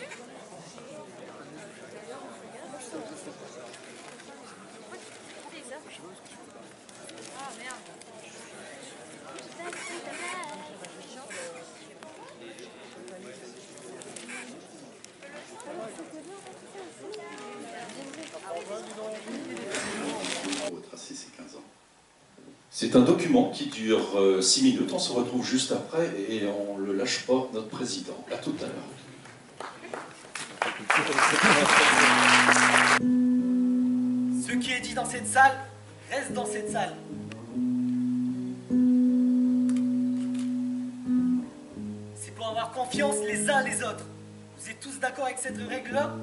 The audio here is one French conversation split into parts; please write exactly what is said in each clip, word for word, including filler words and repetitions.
Ah merde. Retracer ces quinze ans. C'est un document qui dure euh, six minutes, on se retrouve juste après et on le lâche pas, notre président. À tout à l'heure. Ce qui est dit dans cette salle reste dans cette salle. C'est pour avoir confiance les uns les autres. Vous êtes tous d'accord avec cette règle-là?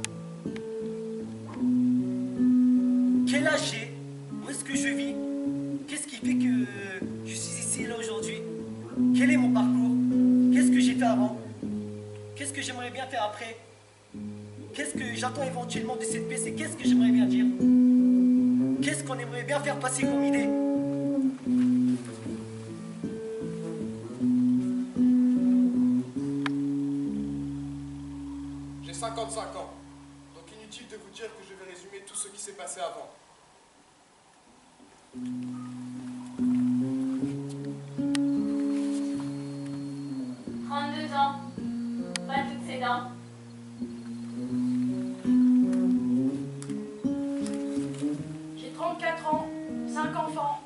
Quel âge j'ai? Où est-ce que je vis? Qu'est-ce qui fait que je suis ici là aujourd'hui? Quel est mon parcours? Qu'est-ce que j'ai fait avant? Qu'est-ce que j'aimerais bien faire après? Qu'est-ce que j'attends éventuellement de cette P C? Qu'est-ce que j'aimerais bien dire? Qu'est-ce qu'on aimerait bien faire passer comme idée? J'ai cinquante-cinq ans, donc inutile de vous dire que je vais résumer tout ce qui s'est passé avant. trente-deux ans, pas toutes ses dents. J'ai trente-quatre ans, cinq enfants.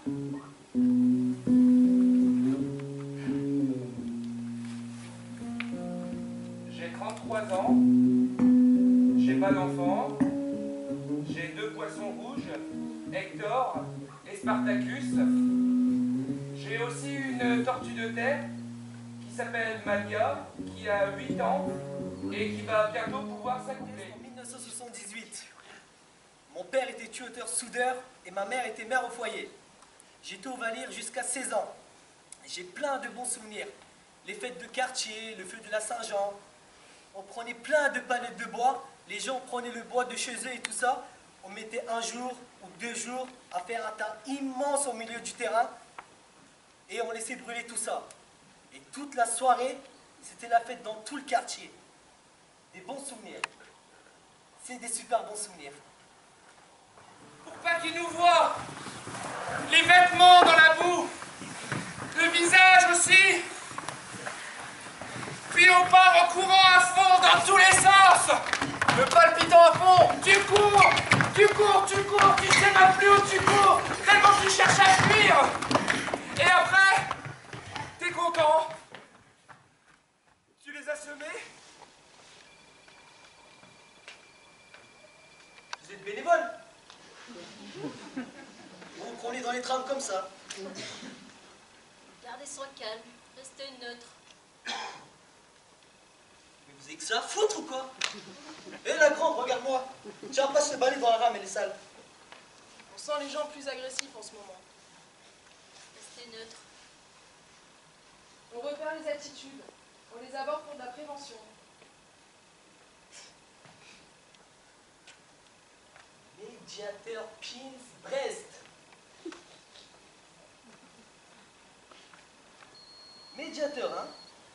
J'ai trente-trois ans, j'ai pas d'enfant, j'ai deux poissons rouges, Hector et Spartacus. J'ai aussi une tortue de terre qui s'appelle Malia, qui a huit ans et qui va bientôt pouvoir s'accoupler. En mille neuf cent soixante-dix-huit, mon père était tuteur soudeur et ma mère était mère au foyer. J'étais au Valire jusqu'à seize ans. J'ai plein de bons souvenirs. Les fêtes de quartier, le feu de la Saint-Jean. On prenait plein de palettes de bois. Les gens prenaient le bois de chez eux et tout ça. On mettait un jour ou deux jours à faire un tas immense au milieu du terrain. Et on laissait brûler tout ça. Et toute la soirée, c'était la fête dans tout le quartier. Des bons souvenirs. C'est des super bons souvenirs. Pour pas qu'ils nous voient, les vêtements dans la boue, le visage aussi. Puis on part en courant à fond dans tous les sens. Le palpitant à fond. Tu cours, tu cours, tu cours, tu sais même plus où tu cours, tellement tu cherches à fuir. Et après, t'es content. Tu les as semés. Vous êtes bénévole. Vous vous prenez dans les trams comme ça. Gardez son calme, restez neutre. Mais vous avez que ça à foutre ou quoi? Eh la grande, regarde-moi. Tiens, passe le balai dans la rame, elle est sale. On sent les gens plus agressifs en ce moment. Restez neutre. On repère les attitudes. On les aborde pour de la prévention. Médiateur Pins Brest. Médiateur, hein?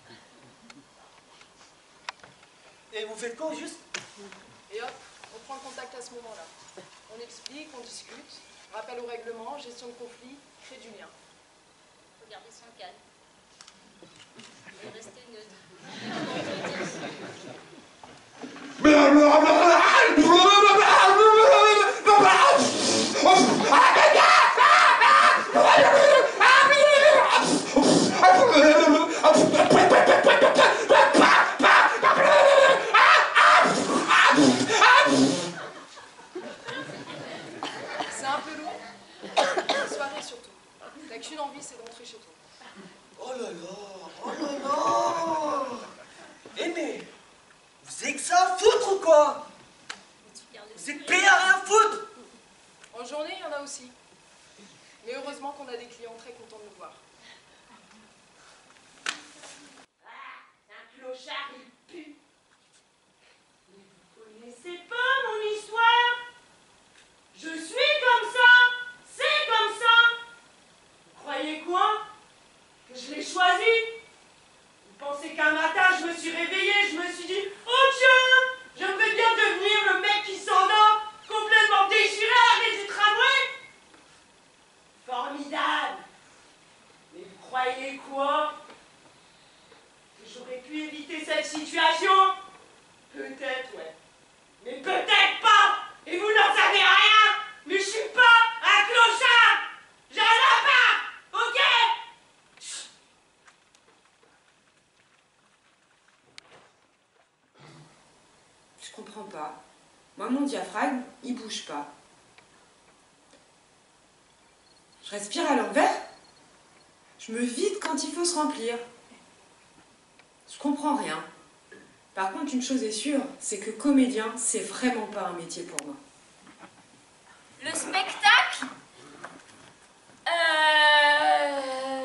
Et vous faites quoi, juste? Et hop, on prend le contact à ce moment-là. On explique, on discute, rappel au règlement, gestion de conflit, crée du lien. Faut garder son calme. Et restez neutre. C'est un peu lourd. La soirée surtout. T'as qu'une envie, c'est d'entrer chez toi. Oh là là, oh là là. Eh mais, vous avez que ça à foutre ou quoi? Vous êtes payé à rien foutre. En journée, il y en a aussi. Mais heureusement qu'on a des clients très contents de nous voir. Ah, c'est un clochard, il pue. Mais vous connaissez pas mon histoire. Je suis comme ça, c'est comme ça. Vous croyez quoi? Que je l'ai choisi? Vous pensez qu'un matin, je me suis réveillée, je me suis dit, oh tiens, situation? Peut-être, ouais. Mais peut-être pas! Et vous n'en savez rien! Mais je suis pas un clochard! J'ai un appart! Ok? Je comprends pas. Moi, mon diaphragme, il bouge pas. Je respire à l'envers. Je me vide quand il faut se remplir. Je comprends rien. Par contre, une chose est sûre, c'est que comédien, c'est vraiment pas un métier pour moi. Le spectacle Euh...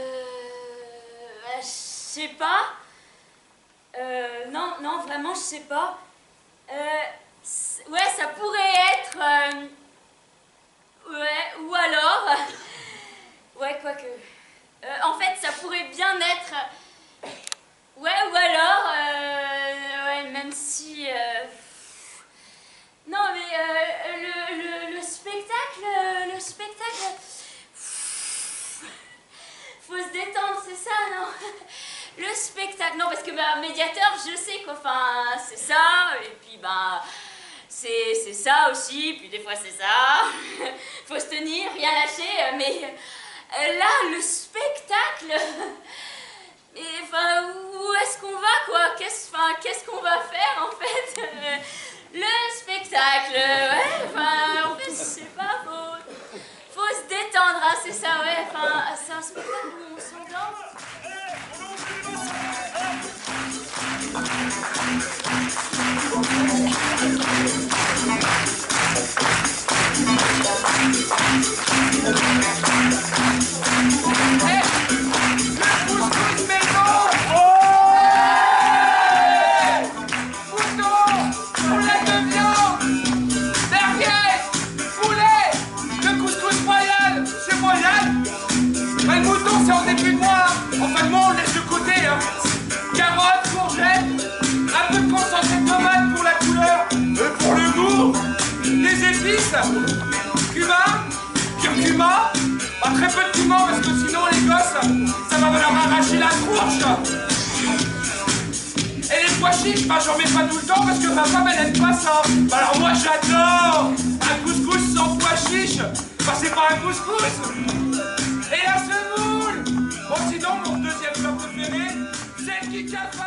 Je sais pas. Euh, non, non, vraiment, je sais pas. Euh, ouais, ça pourrait être... Euh, ouais, ou alors... Ouais, quoique... Euh, en fait, ça pourrait bien être... Ouais, ou alors... Euh, ouais, même si... Euh, non, mais euh, le, le, le spectacle... Le spectacle... Faut se détendre, c'est ça, non? Le spectacle... Non, parce que bah, médiateur, je sais quoi. Enfin, c'est ça, et puis, bah... C'est c'est ça aussi, puis des fois c'est ça. Faut se tenir, rien lâcher, mais... Euh, là, le spectacle... Et enfin, où est-ce qu'on va, quoi? Qu'est-ce enfin, qu'est-ce qu'on va faire, en fait? euh, Le spectacle, ouais, enfin, en fait, je sais pas, faut... Faut se détendre, hein, c'est ça, ouais, enfin, c'est un spectacle où on s'endort. C'est en début de mois, en fin de mois on le laisse de côté. Hein. Carottes, courgettes, un peu de concentré de tomate pour la couleur, euh, pour le goût, des épices, cumin, curcuma, bah, très peu de piment parce que sinon les gosses, ça va leur arracher la tronche. Et les pois chiches, bah j'en mets pas tout le temps parce que ma femme elle aime pas ça. Bah, alors moi j'adore un couscous sans pois chiches, bah c'est pas un couscous. Et la semoule! Bon, sinon, mon deuxième plat préféré, c'est le kikapa!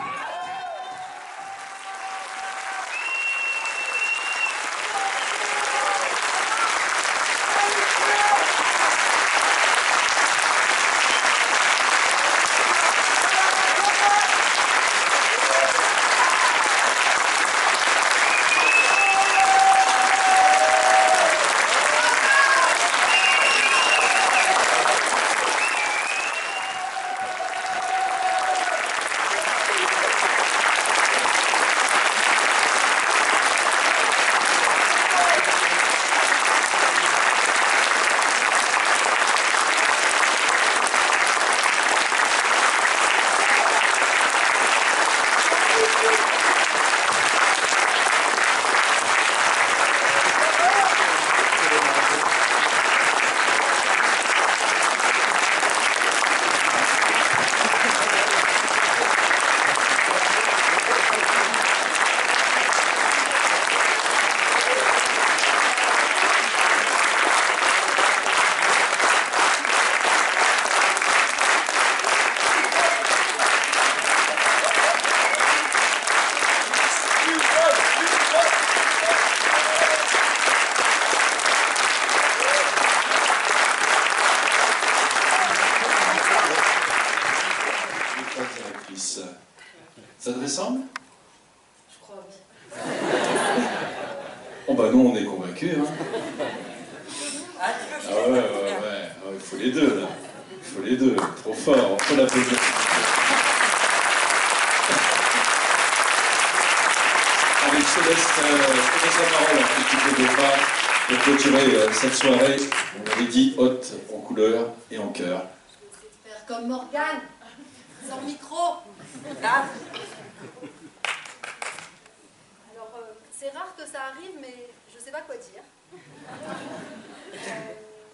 Ça te ressemble? Je crois, oui. Oh bah nous on est convaincus, hein. Ah ouais, ouais, ouais, il faut les deux là. Il faut les deux, trop fort, on peut l'applaudir. Allez, je te laisse, euh, je te laisse la parole un petit peu de pas pour clôturer euh, cette soirée, on avait dit haute en couleur et en cœur. Je vais essayer de faire comme Morgane, sans micro. Là. Alors, euh, c'est rare que ça arrive, mais je sais pas quoi dire. Euh,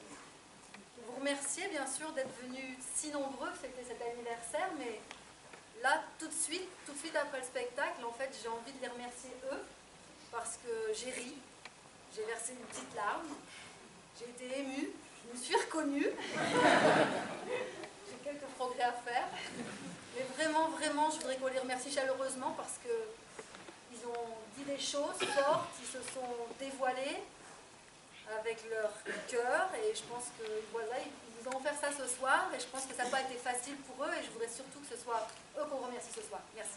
vous remercier, bien sûr, d'être venus si nombreux fêter cet anniversaire, mais là, tout de suite, tout de suite après le spectacle, en fait, j'ai envie de les remercier eux, parce que j'ai ri, j'ai versé une petite larme, j'ai été émue, je me suis reconnue, j'ai quelques progrès à faire, mais vraiment, vraiment, je voudrais qu'on les remercie chaleureusement parce que ils ont dit des choses fortes, ils se sont dévoilés avec leur cœur, et je pense que voilà, ils nous ont offert ça ce soir, et je pense que ça n'a pas été facile pour eux, et je voudrais surtout que ce soit eux qu'on remercie ce soir. Merci.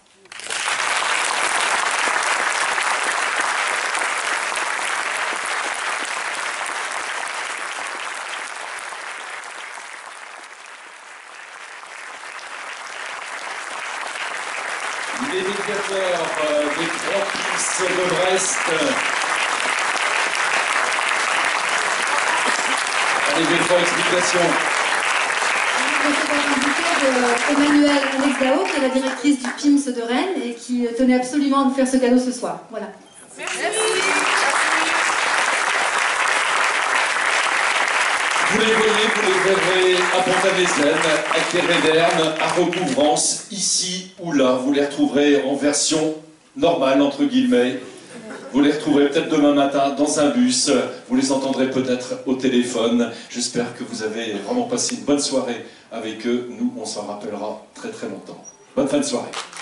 Les médiateurs euh, des Trois Pins de Brest. Allez, deux, trois explications. C'est un invité d'Emmanuelle Alex Dao, qui est la directrice du P I M S de Rennes et qui tenait absolument à nous faire ce cadeau ce soir. Voilà. Merci. Vous les voyez, vous les verrez à Pont-à-Mézène, à Quéréderne, à Recouvrance, ici ou là. Vous les retrouverez en version normale, entre guillemets. Vous les retrouverez peut-être demain matin dans un bus. Vous les entendrez peut-être au téléphone. J'espère que vous avez vraiment passé une bonne soirée avec eux. Nous, on s'en rappellera très très longtemps. Bonne fin de soirée.